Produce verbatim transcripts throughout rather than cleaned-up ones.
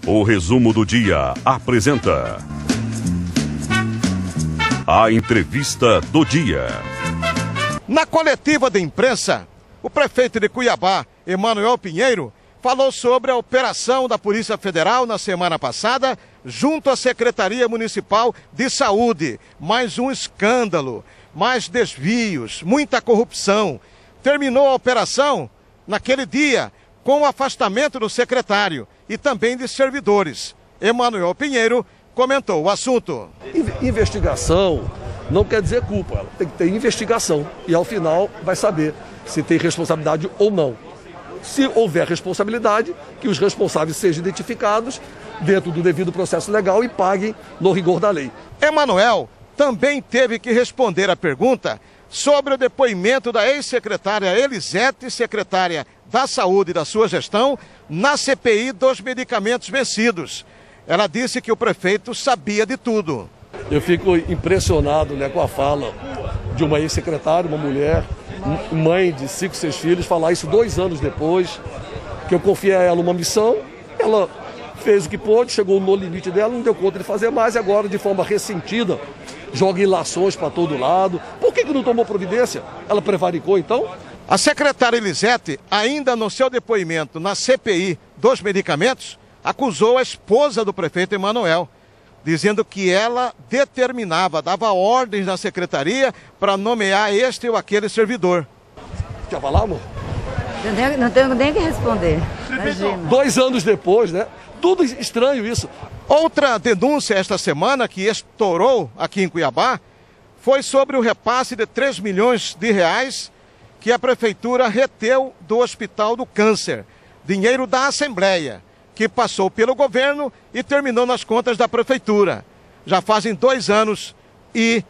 O Resumo do Dia apresenta a entrevista do dia. Na coletiva de imprensa, o prefeito de Cuiabá, Emanuel Pinheiro, falou sobre a operação da Polícia Federal na semana passada junto à Secretaria Municipal de Saúde. Mais um escândalo, mais desvios, muita corrupção. Terminou a operação naquele dia com o afastamento do secretário e também de servidores. Emanuel Pinheiro comentou o assunto. Investigação não quer dizer culpa, tem que ter investigação e ao final vai saber se tem responsabilidade ou não. Se houver responsabilidade, que os responsáveis sejam identificados dentro do devido processo legal e paguem no rigor da lei. Emanuel também teve que responder a pergunta sobre o depoimento da ex-secretária Elisete, secretária da Saúde da sua gestão, na C P I dos medicamentos vencidos. Ela disse que o prefeito sabia de tudo. Eu fico impressionado, né, com a fala de uma ex-secretária, uma mulher, mãe de cinco, seis filhos, falar isso dois anos depois, que eu confiei a ela uma missão, ela fez o que pôde, chegou no limite dela, não deu conta de fazer mais, e agora, de forma ressentida, joga ilações para todo lado. Por que que não tomou providência? Ela prevaricou, então? A secretária Elisete, ainda no seu depoimento na C P I dos medicamentos, acusou a esposa do prefeito Emanuel, dizendo que ela determinava, dava ordens na secretaria para nomear este ou aquele servidor. Quer falar, amor? Não tenho, não tenho nem que responder. Imagina. Dois anos depois, né? Tudo estranho isso. Outra denúncia esta semana que estourou aqui em Cuiabá foi sobre o repasse de três milhões de reais que a prefeitura reteu do Hospital do Câncer. Dinheiro da Assembleia, que passou pelo governo e terminou nas contas da prefeitura. Já fazem dois anos e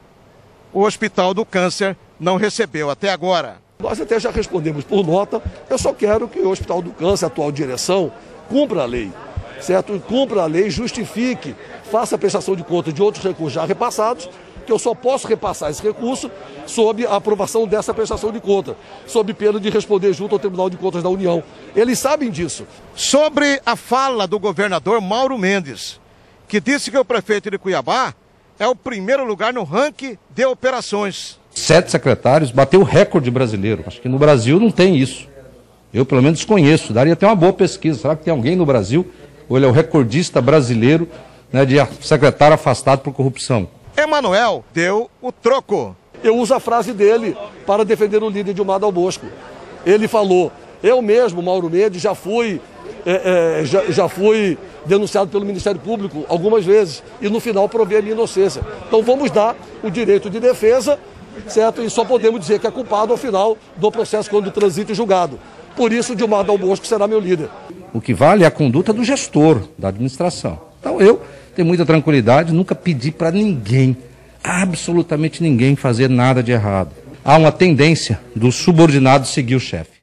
o Hospital do Câncer não recebeu até agora. Nós até já respondemos por nota, eu só quero que o Hospital do Câncer, a atual direção, cumpra a lei, certo? Cumpra a lei, justifique, faça a prestação de conta de outros recursos já repassados, que eu só posso repassar esse recurso sob a aprovação dessa prestação de conta, sob pena de responder junto ao Tribunal de Contas da União. Eles sabem disso. Sobre a fala do governador Mauro Mendes, que disse que o prefeito de Cuiabá é o primeiro lugar no ranking de operações. Sete secretários, bateu o recorde brasileiro. Acho que no Brasil não tem isso. Eu, pelo menos, desconheço. Daria até uma boa pesquisa. Será que tem alguém no Brasil, ou ele é o recordista brasileiro, né, de secretário afastado por corrupção? Emanuel deu o troco. Eu uso a frase dele para defender o líder Dilma Dal Bosco. Ele falou, eu mesmo, Mauro Mendes, já fui, é, é, já, já fui denunciado pelo Ministério Público algumas vezes e no final provei a minha inocência. Então vamos dar o direito de defesa, certo? E só podemos dizer que é culpado ao final do processo quando transita e julgado. Por isso, Dilma Dal Bosco será meu líder. O que vale é a conduta do gestor, da administração. Então eu tenho muita tranquilidade, nunca pedi para ninguém, absolutamente ninguém, fazer nada de errado. Há uma tendência do subordinado seguir o chefe.